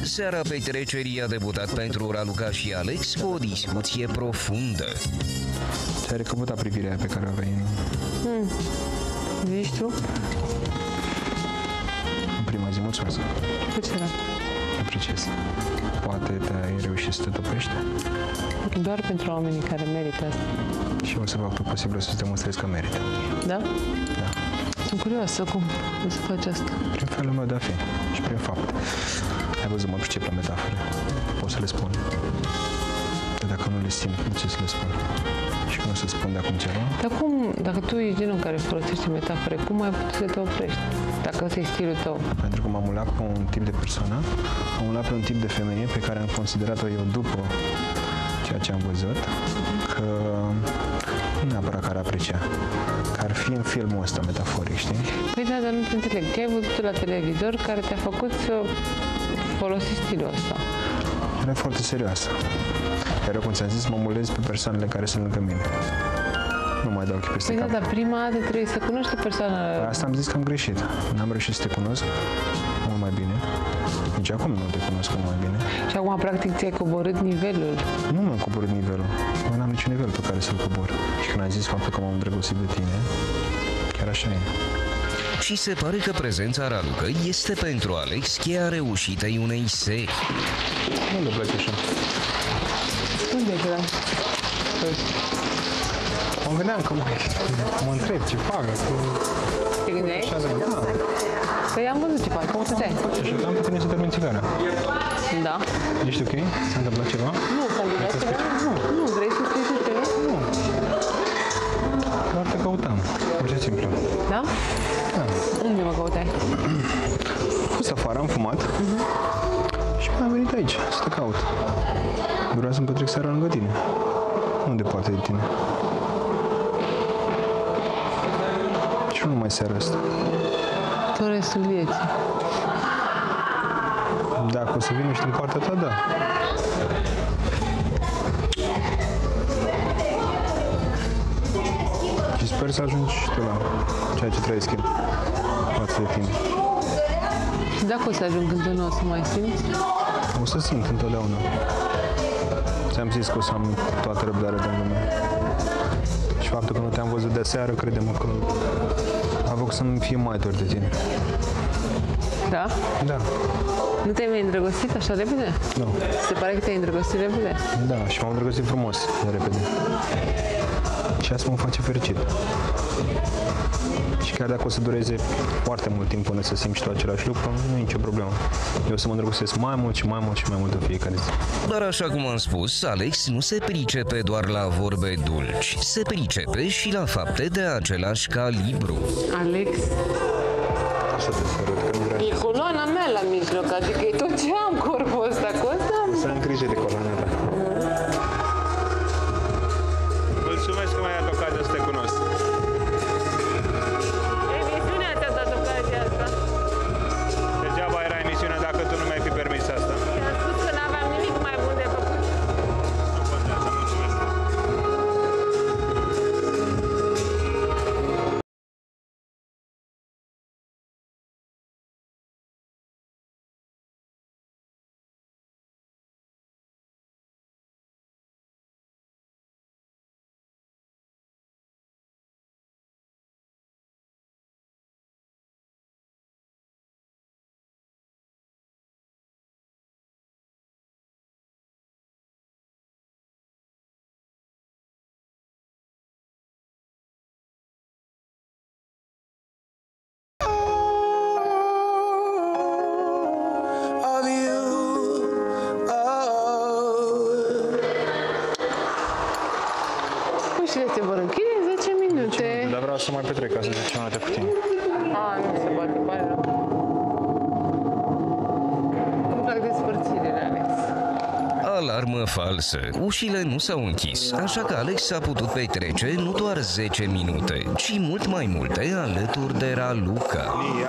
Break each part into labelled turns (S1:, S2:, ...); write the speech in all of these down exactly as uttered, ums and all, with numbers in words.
S1: Seara petrecerii a debutat pentru Raluca și Alex cu o discuție profundă.
S2: Ți-ai recăpătat privirea pe care o aveai în...
S3: Hmm. Zici tu?
S2: În prima zi, mulțumesc.
S3: Cu ce era?
S2: Apreciez. Poate te-ai reușit să te topești?
S3: Doar pentru oamenii care merită asta.
S2: Și o să fac tot posibil să-ți demonstrezi că merită.
S3: Da?
S2: Da.
S3: Sunt curioasă cum o să faci asta.
S2: Prin felul meu de a fi și prin fapt. Ai văzut, mă pricep la metafore. Pot să le spun. Dar dacă nu le simt, nu ce să le spun. Și când o să spun de acum ceva...
S3: Dar cum, dacă tu ești genul care folosește metafore, cum ai putut să te oprești? Dacă ăsta e stilul tău.
S2: Pentru că m-am ulat pe un tip de persoană, am ulat pe un tip de femeie pe care am considerat-o eu după ceea ce am văzut, că nu neapărat că ar aprecia, că ar fi în filmul ăsta metaforic, știi?
S3: Păi da, dar nu te înțeleg. Ce ai văzut la televizor care te-a făcut să folosești stilul ăsta?
S2: Era foarte serioasă. Iar eu, cum ți-am zis, mă mulez pe persoanele care sunt lângă mine. Nu mai dau ochii peste
S3: Păi
S2: cap.
S3: da, dar prima dată trebuie să cunoști o persoană.
S2: Asta am zis că am greșit. N-am reușit să te cunosc mult mai bine. Nici acum nu te cunosc mult mai bine.
S3: Și acum, practic, ți-ai coborât nivelul.
S2: Nu mi-am coborât nivelul. Eu n-am niciun nivel pe care să-l cobor. Și când ai zis faptul că m-am îndrăgostit de tine, chiar așa e.
S1: Și se pare că prezența Ralucăi este pentru Alex cheia reușitei unei serii.
S2: Unde pleci așa?
S3: Unde e ăla?
S2: Mă gândeam că mai mă întreb ce fac.
S3: Te gândeai?
S2: Așa de da.
S3: Păi am văzut ce faci, cum stăteai?
S2: Și așteptam pe tine să termin țigara.
S3: Da.
S2: Ești ok? S-a întâmplat ceva?
S3: Nu, s-a întâmplat ceva? Nu. Nu, vrei să scrii despre el?
S2: Nu. Doar te căutam. Pur și simplu.
S3: Da?
S2: Da.
S3: Unde mă căutai?
S2: Am fost afară, am fumat. Uh-huh. Și am venit aici să te caut. Vreau să-mi petrec seara lângă tine. Nu departe de tine. Și nu numai seara asta.
S3: Tot restul vieții.
S2: Dacă o să vină și din partea ta, da. Și sper să ajungi și tu la ceea ce trăiesc eu față de tine.
S3: Și dacă o să ajung când tu nu o să mai simți?
S2: O să simt întotdeauna. Ți-am zis că o să am toată răbdarea din lume. Și faptul că nu te-am văzut de seară, crede-mă că a făcut să-mi fie mai dor de tine.
S3: Da?
S2: Da.
S3: Nu te-ai mai îndrăgostit așa repede?
S2: Nu.
S3: Se pare că te-ai îndrăgostit repede?
S2: Da, și m-am îndrăgostit frumos, de repede. Și asta mă face fericit. Și chiar dacă o să dureze foarte mult timp până să simți tu același lucru, nu e nicio problemă. Eu o să mă îndrăgostesc mai mult și mai mult și mai mult în fiecare zi.
S1: Dar așa cum am spus, Alex nu se pricepe doar la vorbe dulci, se pricepe și la fapte de același calibru.
S3: Alex,
S2: Așa te sărut, că nu vreau.
S3: e coloana mea la mijloc, adică e tot ce am corpul ăsta, cu ăsta am...
S2: Să am grijă de coloana ta. Mulțumesc că mi-ai dat ocazia să te cunosc.
S3: Emisiunea ți-a dat ocazia asta.
S2: Degeaba era emisiunea dacă tu nu mi-ai fi permis asta.
S3: Ți-am spus că n-aveam nimic mai bun de făcut.
S2: Nu contează, mulțumesc.
S3: Ușile se vor închide în zece minute.
S2: Dar vreau să mai petrec ca să zic ceva dată cu tine.
S3: A, nu se poate, pare rău. Îmi plac despărțirile, Alex.
S1: Alarmă falsă. Ușile nu s-au închis, așa că Alex a putut petrece nu doar zece minute, ci mult mai multe alături de Raluca.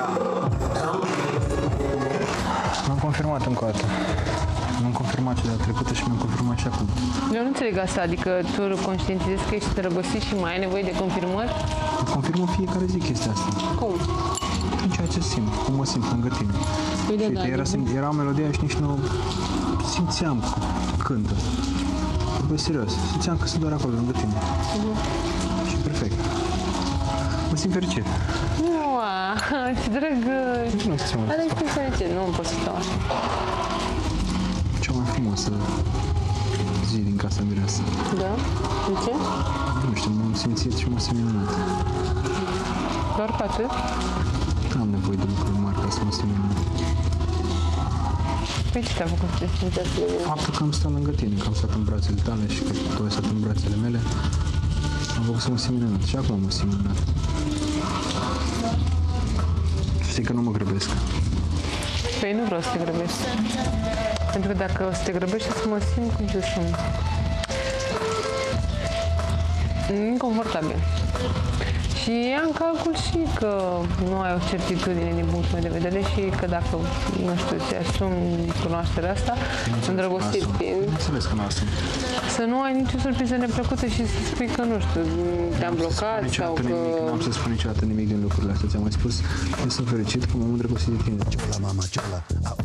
S2: M-am confirmat încă o dată. M-am confirmat cea de-a trecută și m-am confirmat și acum.
S3: Eu nu înțeleg asta, adică tu conștientizezi că ești îndrăgostit și mai ai nevoie de confirmări?
S2: Confirmă fiecare zi chestia asta.
S3: Cum?
S2: În ceea ce simt, cum mă simt lângă tine.
S3: Uite,
S2: și
S3: da,
S2: era, era o melodie și nici nu simțeam că cântă. Bă, serios, simțeam că sunt doar acolo, lângă tine. Uh-huh. Și perfect. Mă simt fericit.
S3: Ua, ce drăguț!
S2: Nu știu ce
S3: Dar ești fericit, nu pot să stau așa.
S2: Cea mai frumoasă zi din casa mireasă.
S3: Da? De ce?
S2: Nu știu, m-am simțit și m-am simțit minunat.
S3: Doar pe atât?
S2: Am nevoie de lucruri mari ca să mă simt minunat.
S3: Păi ce te-a făcut să te simți atât de bine?
S2: Faptul că am stat lângă tine, că am stat în brațele tale și că tu ai stat în brațele mele, am făcut să mă simt minunat. Și acum mă simt minunat. Știi că nu mă grăbesc.
S3: Păi nu vreau să te grăbești. Pentru că dacă o să te grăbești, o să mă simt, cum să spun, inconfortabil. Și ia în calcul și că nu ai o certitudine din punctul meu de vedere și că dacă, nu știu, ți asumi cunoașterea asta, îndrăgostit fiind,
S2: Bineînțeles că nu asum.
S3: să nu ai nicio surpriză neplăcută și să spui că, nu știu, te-am blocat sau că...
S2: Nu am să spun niciodată nimic din lucrurile astea. Ți-am mai spus, eu sunt fericit că m-am îndrăgostit de tine.
S4: Ciola, mama, ciola.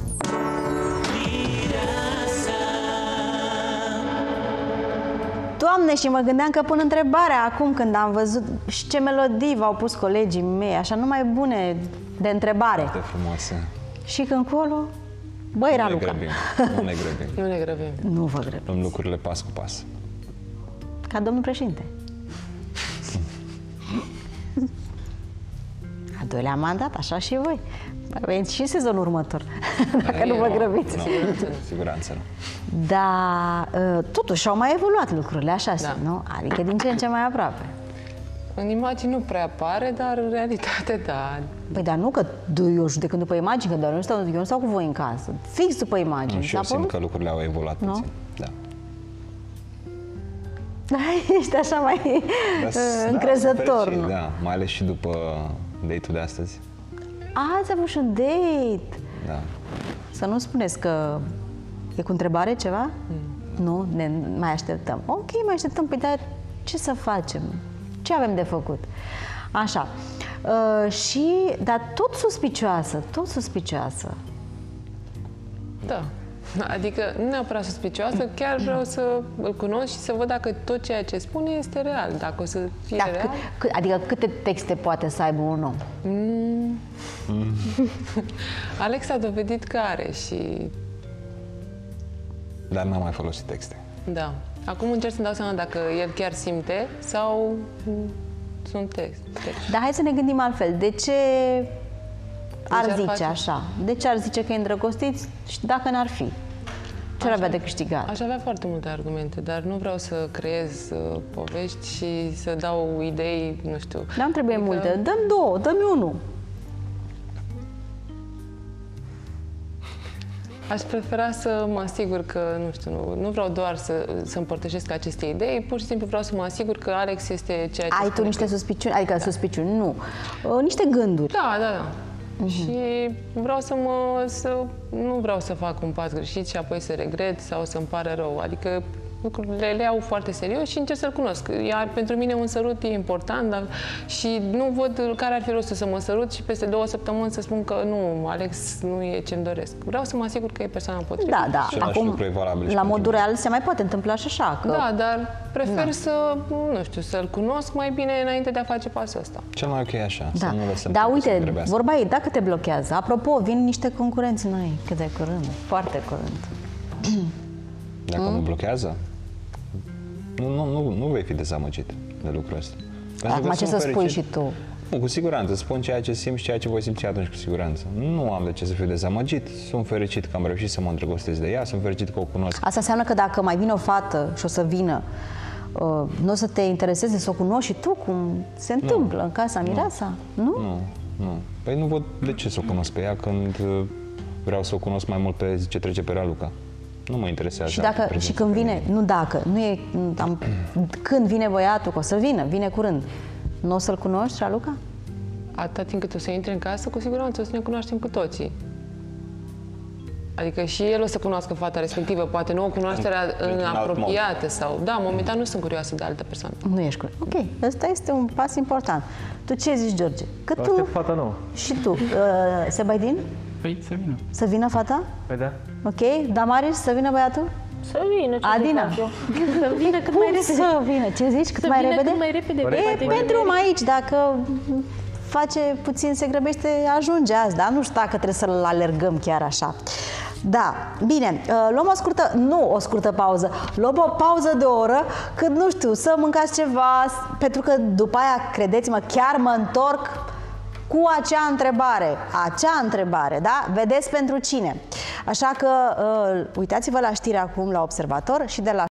S5: Doamne, și mă gândeam că pun întrebarea acum când am văzut și ce melodii v-au pus colegii mei, așa numai bune de întrebare.
S2: Foarte frumoasă.
S5: Și când colo, băi,
S2: Nu ne
S5: Raluca.
S2: grăbim, nu ne grăbim.
S3: Nu ne grăbim.
S5: Nu vă grăbiți.
S2: Luăm lucrurile pas cu pas.
S5: Ca domnul președinte. Al doilea mandat, așa și voi. Veniți și în sezonul următor, dacă nu vă grăbiți.
S2: Nu, siguranță nu.
S5: Dar totuși au mai evoluat lucrurile, așa,
S3: Da.
S5: nu? Adică din ce în ce mai aproape.
S3: În imagini nu prea apare, dar în realitate, da.
S5: Păi dar nu că eu judecând după imagini, că doar eu nu stau, eu nu stau cu voi în casă. Fix după imagini.
S2: Nu, și eu
S5: S-a
S2: simt
S5: părut?
S2: că lucrurile au evoluat
S5: Nu?
S2: puțin. Da.
S5: Da, ești așa mai
S2: Dar s-
S5: încrezător,
S2: da, sunt fericit,
S5: nu?
S2: Da, mai ales și după date-ul de astăzi.
S5: Ați avut și un date.
S2: Da.
S5: Să nu spuneți că e cu întrebare ceva? Mm. Nu? Ne mai așteptăm. Ok, mai așteptăm. Păi dar ce să facem? Ce avem de făcut? Așa. Uh, și, dar tot suspicioasă, tot suspicioasă.
S3: Da. Adică nu neapărat suspicioasă, chiar vreau să îl cunosc și să văd dacă tot ceea ce spune este real. Dacă o să fie
S5: Da,
S3: real...
S5: cât, cât, adică câte texte poate să aibă un om?
S3: Mm. Alex a dovedit că are și...
S2: Dar n-am mai folosit texte.
S3: Da. Acum încerc să-mi dau seama dacă el chiar simte sau mm, sunt text. text.
S5: Dar hai să ne gândim altfel. De ce ar
S3: ar
S5: zice
S3: face?
S5: așa? De ce ar zice că e îndrăgostit și dacă n-ar fi? Ce ar avea de câștigat?
S3: Aș avea foarte multe argumente, dar nu vreau să creez uh, povești și să dau idei, nu știu.
S5: Dar nu trebuie
S3: Adică-
S5: multe. Dăm două, dăm unul.
S3: Aș prefera să mă asigur că, nu știu, nu, nu vreau doar să, să împărtășesc aceste idei, pur și simplu vreau să mă asigur că Alex este ceea ce
S5: Ai tu
S3: spune
S5: niște
S3: că-
S5: suspiciuni, adică suspiciuni, nu. Uh, Niște gânduri.
S3: Da, da, da. Și vreau să mă... Să, nu vreau să fac un pas greșit și apoi să regret sau să-mi pare rău. Adică lucrurile le iau foarte serios și încerc să-l cunosc. Iar pentru mine un sărut e important, dar și nu văd care ar fi rostul să mă sărut și peste două săptămâni să spun că nu, Alex nu e ce-mi doresc. Vreau să mă asigur că e persoana potrivită.
S5: Da, da.
S2: Același
S5: Acum,
S2: lucru e valabil și
S5: la
S2: pentru
S5: modul real se mai poate întâmpla și așa. Că...
S3: Da, dar prefer să, nu știu, să-l cunosc mai bine înainte de a face pasul ăsta.
S2: Cel mai ok e așa,
S5: Da,
S2: să nu lăsăm
S5: da,
S2: timpul să
S5: uite,
S2: grăbească.
S5: vorba e, dacă te blochează. Apropo, vin niște concurenți noi, cât de curând, foarte curând.
S2: Dacă mă blochează, nu, nu, nu, nu vei fi dezamăgit de lucrul ăsta. Pentru
S5: Acum
S2: că
S5: ce
S2: sunt
S5: să spui
S2: fericit.
S5: și tu?
S2: Nu, cu siguranță, spun ceea ce simt și ceea ce voi simți atunci cu siguranță. Nu am de ce să fiu dezamăgit, sunt fericit că am reușit să mă îndrăgostesc de ea, sunt fericit că o cunosc.
S5: Asta înseamnă că dacă mai vine o fată și o să vină, uh, nu o să te intereseze să o cunoști și tu, cum se întâmplă în casa mireasa? Nu?
S2: Nu, nu. Păi nu văd de ce să o cunosc pe ea când uh, vreau să o cunosc mai mult pe zi ce trece pe Raluca. Nu mă interesează.
S5: Și,
S2: alte
S5: dacă,
S2: prezențe
S5: și când vine,
S2: feminine.
S5: nu dacă, nu e, am, când vine băiatul, că o să vină, vine curând, nu o să-l cunoști, Raluca?
S3: Atâta timp cât o să intre în casă, cu siguranță o să ne cunoaștem cu toții. Adică și el o să cunoască fata respectivă, poate nu o cunoaștere
S2: Într-un
S3: în
S2: alt
S3: apropiată sau... Da, momentan nu sunt curioasă de altă persoană.
S5: Nu ești curând. Ok, ăsta este un pas important. Tu ce zici, George? Că
S6: Aștept
S5: tu
S6: fata nouă.
S5: și tu, uh, Sebaidin?
S4: Păi să vină.
S5: Să vină fata?
S2: Păi da.
S5: Ok. Damaris, să vină băiatul?
S6: Să vină, ce
S5: Adina.
S6: să fac eu? Să vină cât mai
S5: Cum
S6: repede.
S5: să vină? Ce zici? Cât
S6: Să
S5: mai
S6: vină
S5: repede?
S6: cât mai repede.
S5: E,
S6: poate
S5: pe drum aici, dacă face puțin, se grăbește, ajunge azi, dar nu știu dacă trebuie să-l alergăm chiar așa. Da, bine, luăm o scurtă, nu o scurtă pauză, luăm o pauză de o oră, când, nu știu, să mâncați ceva, pentru că după aia, credeți-mă, chiar mă întorc cu acea întrebare, acea întrebare, da? Vedeți pentru cine. Așa că uh, uitați-vă la știri acum la Observator și de la